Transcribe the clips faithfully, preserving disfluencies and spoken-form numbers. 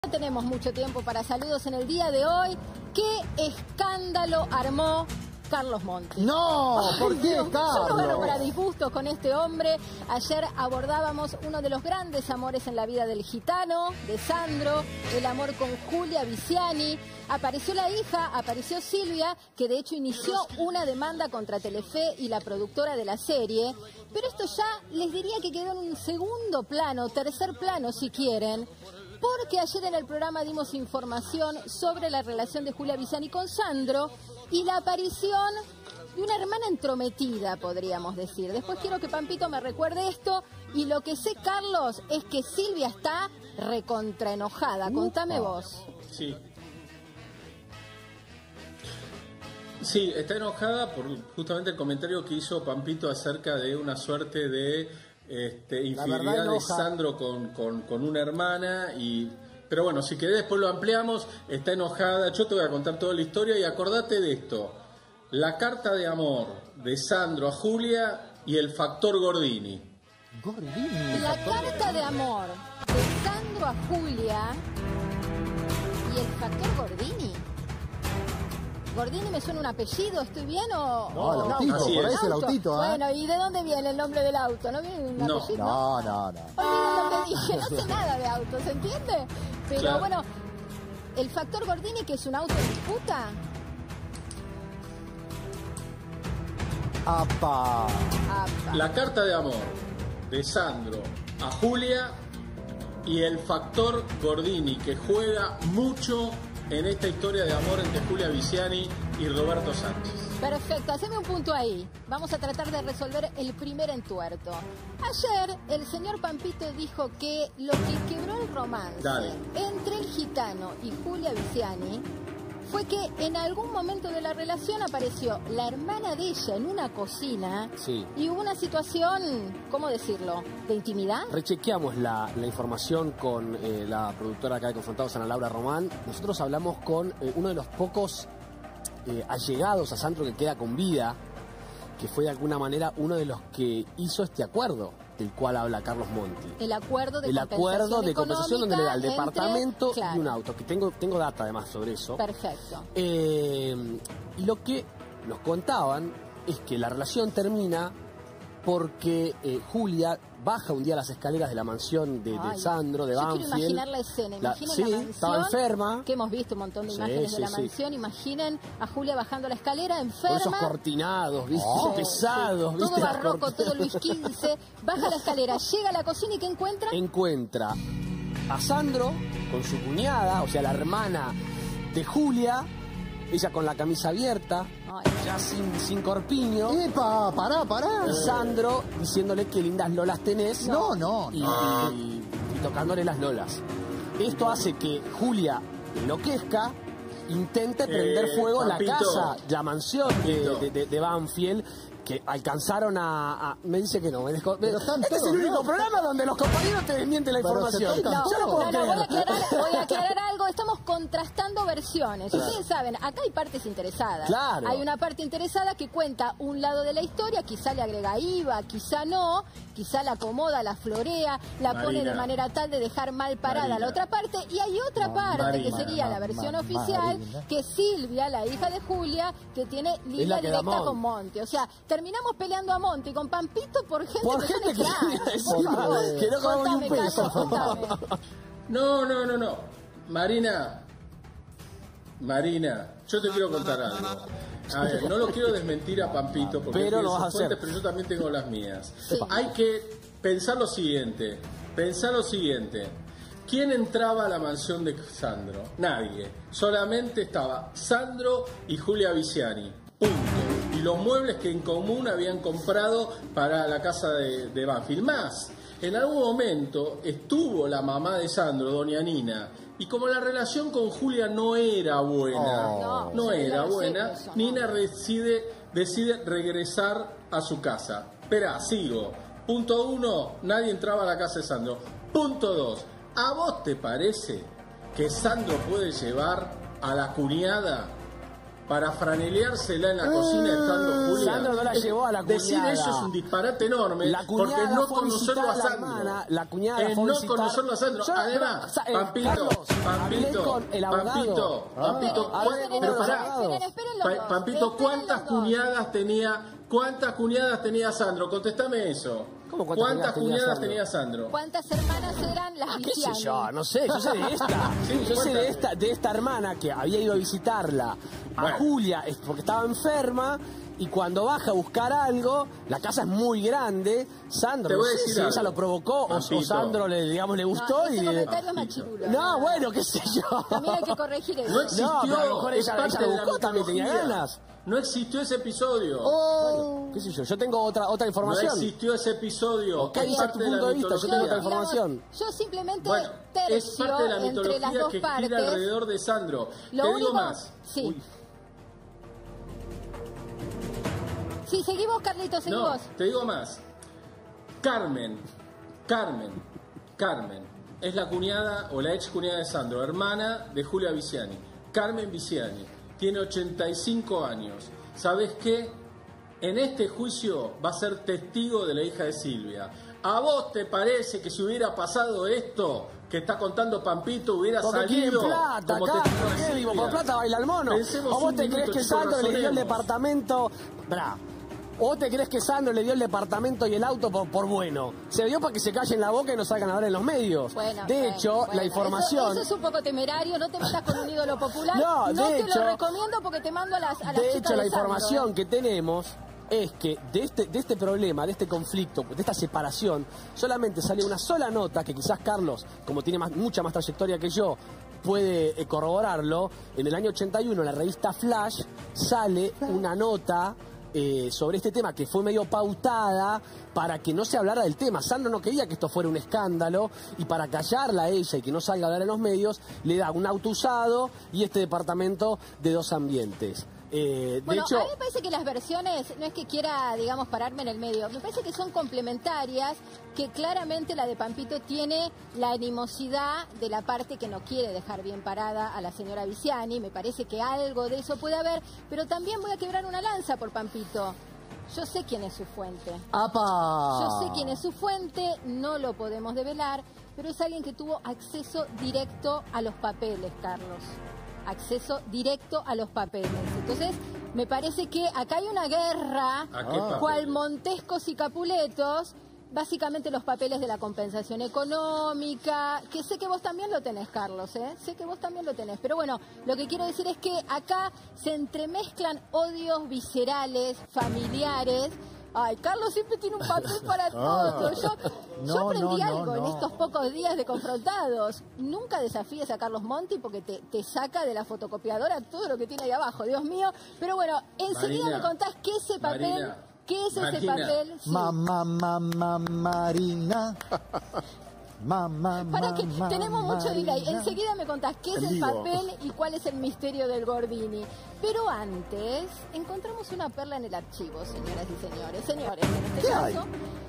No tenemos mucho tiempo para saludos en el día de hoy. ¿Qué escándalo armó Carlos Monti? No, ¿por qué, Dios, Carlos? Yo no gano para disgustos con este hombre. Ayer abordábamos uno de los grandes amores en la vida del gitano, de Sandro, el amor con Julia Viziani. Apareció la hija, apareció Silvia, que de hecho inició una demanda contra Telefe y la productora de la serie. Pero esto ya les diría que quedó en un segundo plano, tercer plano si quieren, porque ayer en el programa dimos información sobre la relación de Julia Viziani con Sandro y la aparición de una hermana entrometida, podríamos decir. Después quiero que Pampito me recuerde esto. Y lo que sé, Carlos, es que Silvia está recontraenojada. Contame vos. Sí. Sí, está enojada por justamente el comentario que hizo Pampito acerca de una suerte de este, infidelidad de Sandro con, con, con una hermana. y Pero bueno, si querés después lo ampliamos. Está enojada, yo te voy a contar toda la historia y acordate de esto. La carta de amor de Sandro a Julia y el factor Gordini. Gordini. La carta de amor de Sandro a Julia y el factor Gordini. ¿Gordini me suena un apellido? ¿Estoy bien o...? No, el autito, Así por ahí es. es el autito, ¿eh? Bueno, ¿y de dónde viene el nombre del auto? ¿No viene un No. apellido? No, no, no. Olviden lo que dije, no sé nada de autos, ¿se entiende? Pero Claro. bueno, el factor Gordini, que es un auto en disputa. ¡Apa! Apa. La carta de amor de Sandro a Julia y el factor Gordini, que juega mucho en esta historia de amor entre Julia Viziani y Roberto Sánchez. Perfecto, haceme un punto ahí. Vamos a tratar de resolver el primer entuerto. Ayer el señor Pampito dijo que lo que quebró el romance Dale. entre el gitano y Julia Viziani fue que en algún momento de la relación apareció la hermana de ella en una cocina. Sí. Y hubo una situación, ¿cómo decirlo?, de intimidad. Rechequeamos la, la información con eh, la productora acá de Confrontados, Ana Laura Román. Nosotros hablamos con eh, uno de los pocos eh, allegados a Sandro que queda con vida, que fue de alguna manera uno de los que hizo este acuerdo del cual habla Carlos Monti. El acuerdo de El compensación acuerdo de compensación donde le da el económica departamento entre- claro. y un auto, que tengo, tengo data además sobre eso. Perfecto. Eh, y lo que nos contaban es que la relación termina porque eh, Julia baja un día las escaleras de la mansión de, de Ay, Sandro, de yo Banfield. quiero imaginar la escena. La- Imaginen sí, la mansión, estaba enferma. que hemos visto un montón de Sí, imágenes sí, de la sí. mansión. Imaginen a Julia bajando la escalera, Con enferma. esos cortinados, ¿viste? Oh, Pesados, Sí, ¿viste? todo Las barroco, cortinas. todo Luis quince. Baja la escalera, llega a la cocina y ¿qué encuentra? Encuentra a Sandro con su cuñada, o sea, la hermana de Julia, ella con la camisa abierta, Ay, ya sin, sin corpiño. ¡Epa! ¡Pará, pará! Y Sandro diciéndole qué lindas lolas tenés. No, no, y, no. y- y tocándole las lolas. Esto hace que Julia enloquezca, intente prender Eh, fuego Pampito. la casa, la mansión de, Pampito. de, de- de Banfield, que alcanzaron a, a- Me dice que no. Me desco- Pero están este es todos el único locos. programa donde los compañeros te desmienten la Pero información. se tocan Yo no No, puedo no, no, voy a, creer. aclarar, voy a aclarar algo. Estamos contrastando versiones. Ustedes saben, acá hay partes interesadas. Claro. Hay una parte interesada que cuenta un lado de la historia, quizá le agrega I V A, quizá no, quizá la acomoda, la florea, la pone Marina. de manera tal de dejar mal parada Marina. la otra parte. Y hay otra No, parte Marina. que sería la versión Ma- oficial, Marina. que es Silvia, la hija de Julia, que tiene línea la que da directa Monti. con Monti. O sea, terminamos peleando a Monti con Pampito por gente Por que gente son que extrañas. viene Por encima, favor. que no comemos ni un Contame, peso. Carlos, contame. No, no, no, no. Marina, Marina, yo te quiero contar algo. A ver, no lo quiero desmentir a Pampito porque Pero él tiene lo vas sus a hacer. fuentes, pero yo también tengo las mías. Sí. Hay que pensar lo siguiente, pensar lo siguiente. ¿Quién entraba a la mansión de Sandro? Nadie. Solamente estaba Sandro y Julia Viziani. Punto. Y los muebles que en común habían comprado para la casa de, de Banfield. Más, en algún momento estuvo la mamá de Sandro, doña Nina, y como la relación con Julia no era buena, Oh. no, No, era yo lo sé buena, eso, no. Nina decide, decide regresar a su casa. Espera, sigo. Punto uno, nadie entraba a la casa de Sandro. Punto dos, ¿a vos te parece que Sandro puede llevar a la cuñada para franeleársela en la cocina estando Julia. Sandro no la llevó a la cuñada. Decir eso es un disparate enorme, La cuñada porque no fue a conocerlo visitar a la Sandro. hermana, la cuñada En fue a no visitar- conocerlo a Sandro. Yo- Además, eh, Pampito, Carlos, hablé Pampito, con el abogado. Pampito, Pampito, Ah, ¿cuál- esperen pero los pará. abogados. Esperen, esperen los Pa- dos. Pampito, Esperen ¿cuántas los dos. cuñadas tenía? ¿Cuántas cuñadas tenía Sandro? Contestame eso. ¿Cómo cuántas ¿Cuántas cuñadas tenía cuñadas Sandro? tenía Sandro? ¿Cuántas hermanas eran las Ah, qué sé Viciani? yo, no sé, yo sé de esta. Sí, yo sé cuéntame. de esta, de esta hermana que había ido a visitarla a Bueno. Julia es porque estaba enferma y cuando baja a buscar algo, la casa es muy grande. Sandro, Te no voy a sé decir si algo. ella lo provocó o- o, Pampito. Sandro le, digamos, le gustó No, y. ese comentario es Pampito. machirulo. No, bueno, qué sé yo. También hay que corregir eso. No existió, No, pero a lo mejor es ella- parte ella lo de la buscó, también tenía mitología. ganas. No existió ese episodio. Oh. ¿Qué sé yo? Yo tengo otra otra No información. existió ese episodio. ¿Qué Es dice parte tu de la punto de vista? Yo mitología. tengo otra Digamos, información. yo simplemente Bueno, es tercio parte de la entre las mitología dos que partes. gira alrededor de Sandro. Lo Te único, digo más. Sí. Uy, Sí, seguí vos, Carlitos, seguí no, vos. te digo más. Carmen, Carmen, Carmen, es la cuñada o la ex cuñada de Sandro, hermana de Julia Viciani. Carmen Viciani, tiene ochenta y cinco años. ¿Sabes qué? En este juicio va a ser testigo de la hija de Silvia. ¿A vos te parece que si hubiera pasado esto que está contando Pampito hubiera Porque quieren salido plata, como Carlos, testigo de ¿qué digo? Silvia? Por plata baila el mono. Pensemos ¿O vos un te minuto, crees que chicos, Sandro le dio el razonemos. departamento? Bra. ¿O vos te crees que Sandro le dio el departamento y el auto por, por bueno? Se dio para que se callen la boca y no salgan a ver en los medios. Bueno, de bueno, hecho, bueno, la información... Eso, eso es un poco temerario, no te metas con un ídolo popular. No, de te hecho- lo recomiendo porque te mando a las, a las De chicas hecho, la de Sandro, información ¿eh? que tenemos es que de este, de este problema, de este conflicto, de esta separación, solamente sale una sola nota que quizás Carlos, como tiene más, mucha más trayectoria que yo, puede eh, corroborarlo. En el año ochenta y uno, en la revista Flash, sale una nota eh, sobre este tema que fue medio pautada para que no se hablara del tema. Sandro no quería que esto fuera un escándalo y para callarla a ella y que no salga a hablar en los medios, le da un auto usado y este departamento de dos ambientes. Eh, de Bueno, hecho, a mí me parece que las versiones, no es que quiera, digamos, pararme en el medio, me parece que son complementarias, que claramente la de Pampito tiene la animosidad de la parte que no quiere dejar bien parada a la señora Viciani, me parece que algo de eso puede haber, pero también voy a quebrar una lanza por Pampito. Yo sé quién es su fuente. ¡Apa! Yo sé quién es su fuente, no lo podemos develar, pero es alguien que tuvo acceso directo a los papeles, Carlos. Acceso directo a los papeles. Entonces, me parece que acá hay una guerra, ¿A qué papeles? cual Montescos y Capuletos, básicamente los papeles de la compensación económica, que sé que vos también lo tenés, Carlos, ¿eh? Sé que vos también lo tenés. Pero bueno, lo que quiero decir es que acá se entremezclan odios viscerales, familiares. Ay, Carlos siempre tiene un papel para todo. Yo, No, yo aprendí no, algo no, en no. estos pocos días de confrontados. Nunca desafíes a Carlos Monti porque te, te saca de la fotocopiadora todo lo que tiene ahí abajo. Dios mío. Pero bueno, enseguida Marina, me contás qué es ese papel. Marina, ¿Qué es ese Marina. papel? Sí. Mamá, mamá, Marina. Mamá, Para que mamá, tenemos mucho delay. Marina. Enseguida me contás qué es El el vivo. papel y cuál es el misterio del Gordini. Pero antes, encontramos una perla en el archivo, señoras y señores. Señores, en este ¿Qué hay? caso.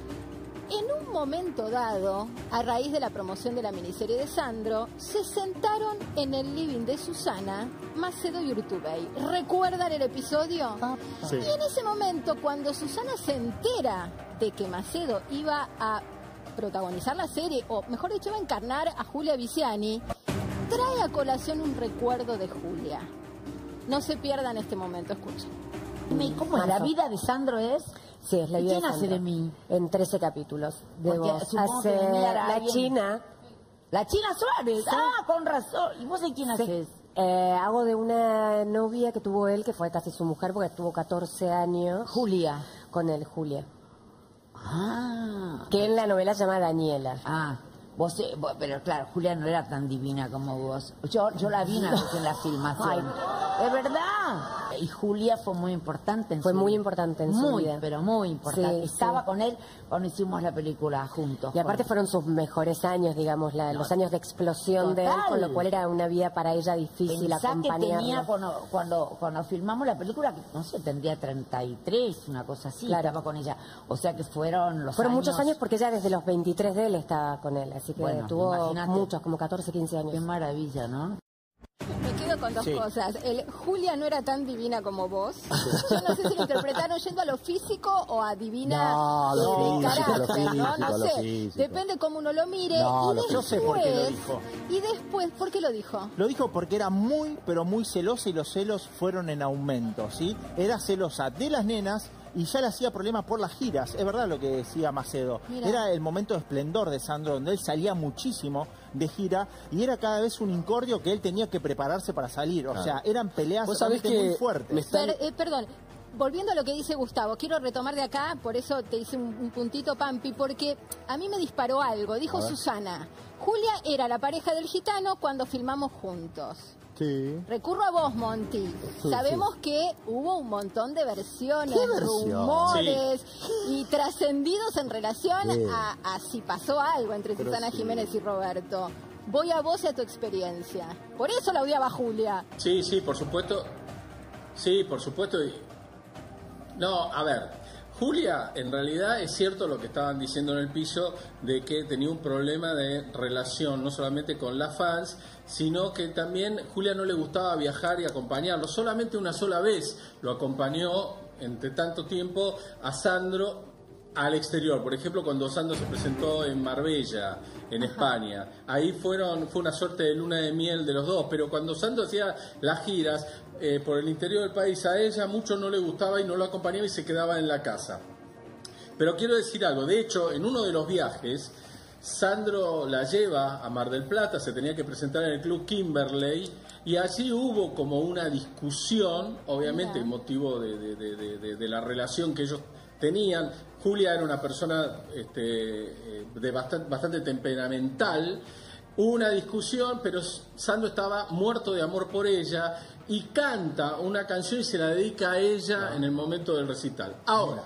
En un momento dado, a raíz de la promoción de la miniserie de Sandro, se sentaron en el living de Susana, Macedo y Urtubey. ¿Recuerdan el episodio? Sí. Y en ese momento, cuando Susana se entera de que Macedo iba a protagonizar la serie, o mejor dicho, iba a encarnar a Julia Viciani, trae a colación un recuerdo de Julia. No se pierdan este momento, escuchen. Dime, ¿cómo es? ¿La vida de Sandro es? Sí, es la ¿Y vida quién de hace Sandro. de mí? En trece capítulos. De Porque vos. supongo Hace que de mí hará la alguien. China. La China Suárez. Ah, con razón. ¿Y vos de quién Sí. haces? Eh, hago de una novia que tuvo él, que fue casi su mujer, porque estuvo catorce años Julia. con él, Julia. Ah. Que en la novela se llama Daniela. Ah. Vos, eh, vos- pero claro, Julia no era tan divina como vos. Yo, yo la vi una vez en la filmación. ¿Es verdad? Y Julia fue muy importante en Fue su muy vida. importante en su Muy, vida. pero muy importante. Sí, Estaba sí. con él cuando hicimos la película juntos. Y aparte Con- fueron sus mejores años, digamos, la- los años de explosión de él, Total. con lo cual era una vida para ella difícil Pensá que acompañarlo. tenía cuando, cuando, cuando filmamos la película, que no sé, tendría treinta y tres, una cosa así, Claro. estaba con ella. O sea que fueron los Fueron años... muchos años porque ella desde los veintitrés de él estaba con él, así que Bueno, tuvo imagínate. muchos, como catorce, quince años. Qué maravilla, ¿no? Me quedo con dos Sí. cosas. El Julia no era tan divina como vos. Yo no sé si lo interpretaron yendo a lo físico o a divina No, lo de físico, carácter, lo ¿no? físico, No lo sé. físico. Depende cómo uno lo mire. No, y lo- después, yo sé por qué lo dijo. Y después, ¿por qué lo dijo? Lo dijo porque era muy, pero muy celosa y los celos fueron en aumento, ¿sí? Era celosa de las nenas y ya le hacía problemas por las giras. Es verdad lo que decía Macedo. Mira. Era el momento de esplendor de Sandro, donde él salía muchísimo de gira y era cada vez un incordio que él tenía que prepararse para salir. O sea, eran peleas Vos sabés realmente que muy fuertes. me está- Per- eh, perdón, volviendo a lo que dice Gustavo, quiero retomar de acá, por eso te hice un, un puntito, Pampi, porque a mí me disparó algo. Dijo Susana, Julia era la pareja del gitano cuando filmamos juntos. Sí. Recurro a vos, Monty. Sí, Sabemos que hubo un montón de versiones, ¿Qué versión? rumores y trascendidos en relación Sí. a, a si pasó algo entre Pero Susana sí. Jiménez y Roberto. Voy a vos y a tu experiencia. Por eso la odiaba Julia. Sí, sí, por supuesto. Sí, por supuesto. y- No, a ver. Julia, en realidad es cierto lo que estaban diciendo en el piso de que tenía un problema de relación, no solamente con las fans, sino que también Julia no le gustaba viajar y acompañarlo. Solamente una sola vez lo acompañó, entre tanto tiempo, a Sandro al exterior. Por ejemplo, cuando Sandro se presentó en Marbella, en España. Ahí fueron fue una suerte de luna de miel de los dos, pero cuando Sandro hacía las giras eh, por el interior del país, a ella mucho no le gustaba y no lo acompañaba y se quedaba en la casa. Pero quiero decir algo, de hecho, en uno de los viajes, Sandro la lleva a Mar del Plata, se tenía que presentar en el Club Kimberley, y allí hubo como una discusión, obviamente Mira. motivo de, de- de- de- de- de la relación que ellos tenían. Julia era una persona este, eh, de bastante, bastante temperamental. Hubo una discusión, pero Sandro estaba muerto de amor por ella y canta una canción y se la dedica a ella en el momento del recital. Ahora,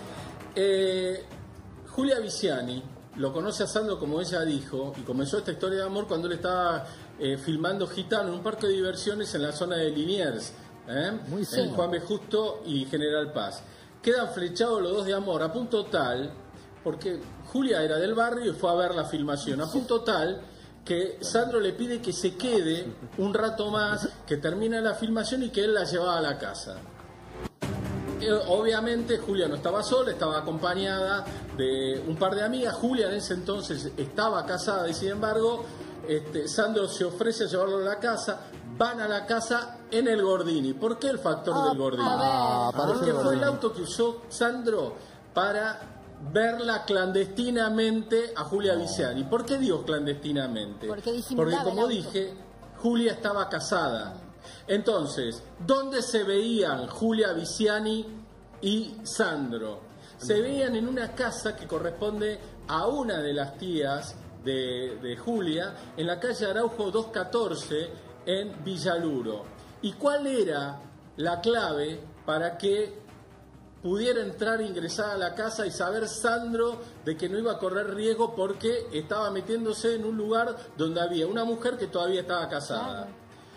eh, Julia Viciani lo conoce a Sandro, como ella dijo, y comenzó esta historia de amor cuando él estaba eh, filmando Gitano en un parque de diversiones en la zona de Liniers, ¿eh? Muy en fino. Juan B. Justo y General Paz. Quedan flechados los dos de amor, a punto tal, porque Julia era del barrio y fue a ver la filmación, a punto tal que Sandro le pide que se quede un rato más, que termine la filmación y que él la llevaba a la casa. Eh, Obviamente Julia no estaba sola, estaba acompañada de un par de amigas. Julia en ese entonces estaba casada y sin embargo este, Sandro se ofrece a llevarlo a la casa. Van a la casa en el Gordini. ¿Por qué el factor Ah, del Gordini? a ver. Ah, Porque parece fue el Gordini. auto que usó Sandro para verla clandestinamente a Julia Viciani. ¿Por qué digo clandestinamente? Porque disimulaba Porque como el auto. dije, Julia estaba casada. Entonces, ¿dónde se veían Julia Viciani y Sandro? Se veían en una casa que corresponde a una de las tías de, de Julia, en la calle Araujo doscientos catorce, en Villaluro. ¿Y cuál era la clave para que pudiera entrar e ingresar a la casa y saber Sandro de que no iba a correr riesgo porque estaba metiéndose en un lugar donde había una mujer que todavía estaba casada?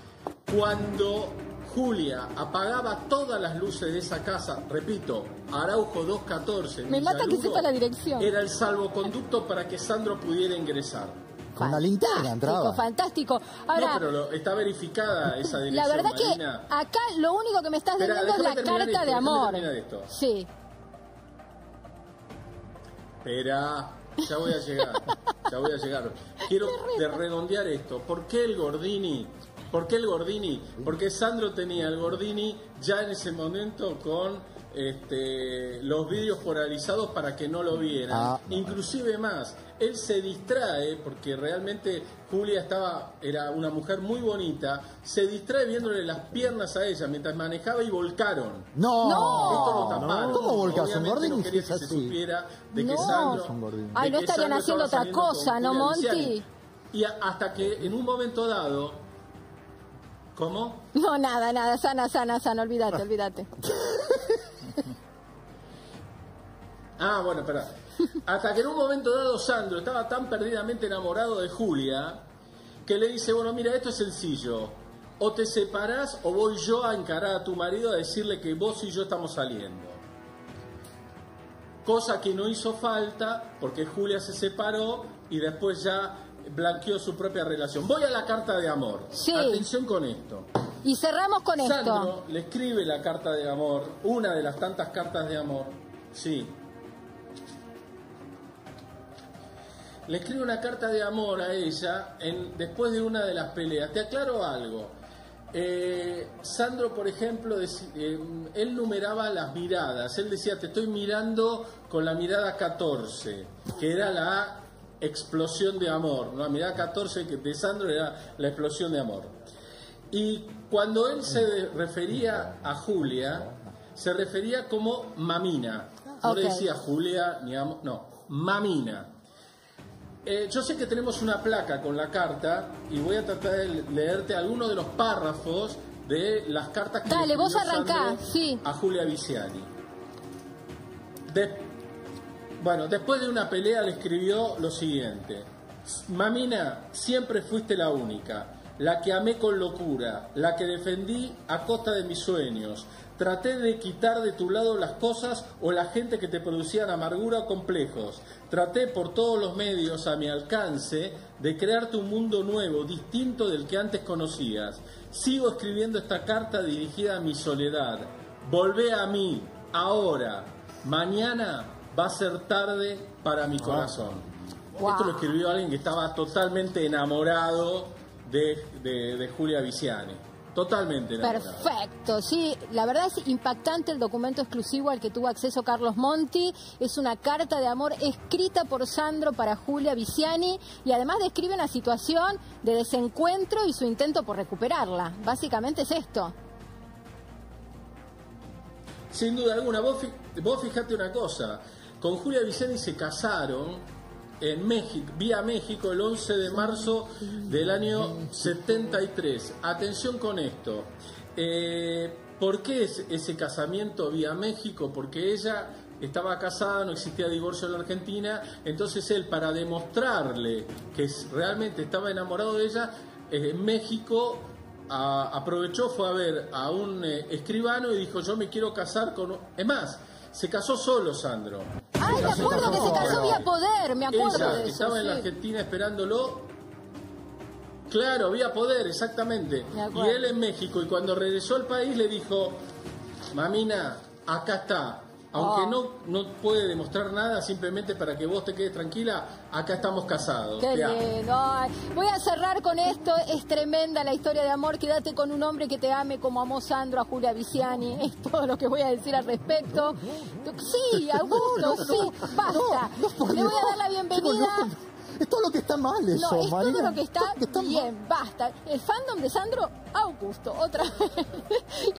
Cuando Julia apagaba todas las luces de esa casa, repito, Araujo doscientos catorce, en Me mata que Villaluro, sepa la dirección. era el salvoconducto para que Sandro pudiera ingresar. Con una linterna entraba. Fantástico. Ahora, No, pero lo- está verificada esa la dirección, verdad Marina. que acá lo único que me estás Espera, vendiendo es la déjame terminar carta esto, de déjame amor. terminar esto. Sí. Espera, ya voy a llegar, ya voy a llegar. Quiero de redondear esto. ¿Por qué el Gordini? ¿Por qué el Gordini? Porque Sandro tenía el Gordini ya en ese momento con este, los vídeos polarizados para que no lo vieran. Ah. Inclusive más, él se distrae porque realmente Julia estaba era una mujer muy bonita. Se distrae viéndole las piernas a ella mientras manejaba y volcaron. No, Esto lo taparon. ¿Cómo volcas? Un Obviamente Gordini no quería es que se así. supiera de que No. Sandro, Es un Gordini. de Ay, no que estarían Sandro haciendo estaba otra saliendo con cosa, ¿no, Julia Monty? Viciani. Y a- hasta que en un momento dado, ¿cómo? No, nada, nada, sana, sana, sana, olvídate, olvídate. Ah, bueno, espera. Hasta que en un momento dado Sandro estaba tan perdidamente enamorado de Julia que le dice, bueno, mira, esto es sencillo. O te separás o voy yo a encarar a tu marido a decirle que vos y yo estamos saliendo. Cosa que no hizo falta porque Julia se separó y después ya blanqueó su propia relación. Voy a la carta de amor. Sí. Atención con esto. Y cerramos con Sandro esto. le escribe la carta de amor, una de las tantas cartas de amor. Sí. Le escribe una carta de amor a ella en, después de una de las peleas. Te aclaro algo. Eh, Sandro, por ejemplo, dec- eh, él numeraba las miradas. Él decía, te estoy mirando con la mirada catorce, que era la explosión de amor. ¿No? La mirada catorce que de Sandro era la explosión de amor. Y cuando él se de- refería a Julia, se refería como mamina. No le Ok. decía Julia ni amor, no, mamina. Eh, yo sé que tenemos una placa con la carta y voy a tratar de leerte algunos de los párrafos de las cartas que Dale, le vos escribió arrancá, Sandro sí. a Julia Viziani. De- bueno, después de una pelea le escribió lo siguiente: Mamina, siempre fuiste la única, la que amé con locura, la que defendí a costa de mis sueños. Traté de quitar de tu lado las cosas o la gente que te producían amargura o complejos. Traté por todos los medios a mi alcance de crearte un mundo nuevo, distinto del que antes conocías. Sigo escribiendo esta carta dirigida a mi soledad. Volvé a mí, ahora. Mañana va a ser tarde para mi corazón. Wow. Esto lo escribió alguien que estaba totalmente enamorado de, de, de Julia Viziani. Totalmente enamorado. Perfecto, sí, la verdad es impactante el documento exclusivo al que tuvo acceso Carlos Monti. Es una carta de amor escrita por Sandro para Julia Viziani y además describe una situación de desencuentro y su intento por recuperarla. Básicamente es esto. Sin duda alguna, vos, fi- vos fijate una cosa, con Julia Viziani se casaron en México, vía México, el once de marzo del año setenta y tres. Atención con esto. Eh, ¿Por qué es ese casamiento vía México? Porque ella estaba casada, no existía divorcio en la Argentina, entonces él, para demostrarle que es- realmente estaba enamorado de ella, eh, en México a- aprovechó, fue a ver a un eh, escribano y dijo, yo me quiero casar con... un-". Es más, se casó solo Sandro. Ay, me acuerdo que se casó vía poder, me acuerdo Ella de eso. estaba en la Sí. Argentina esperándolo. Claro, vía poder, exactamente. Me Y acuerdo. él en México. Y cuando regresó al país le dijo, mamina, acá está. Aunque Oh. no, no puede demostrar nada, simplemente para que vos te quedes tranquila, acá estamos casados. Qué Te amo". lindo. Ay, voy a cerrar con esto. Es tremenda la historia de amor. Quédate con un hombre que te ame como amó Sandro a Julia Viziani. Es todo lo que voy a decir al respecto. Sí, Augusto, sí. Basta. no, por Le voy a Dios. dar la bienvenida. Es todo lo que está mal eso, No, es todo Marina. lo que está Todo lo que está mal. bien. Basta. El fandom de Sandro Augusto. Otra vez.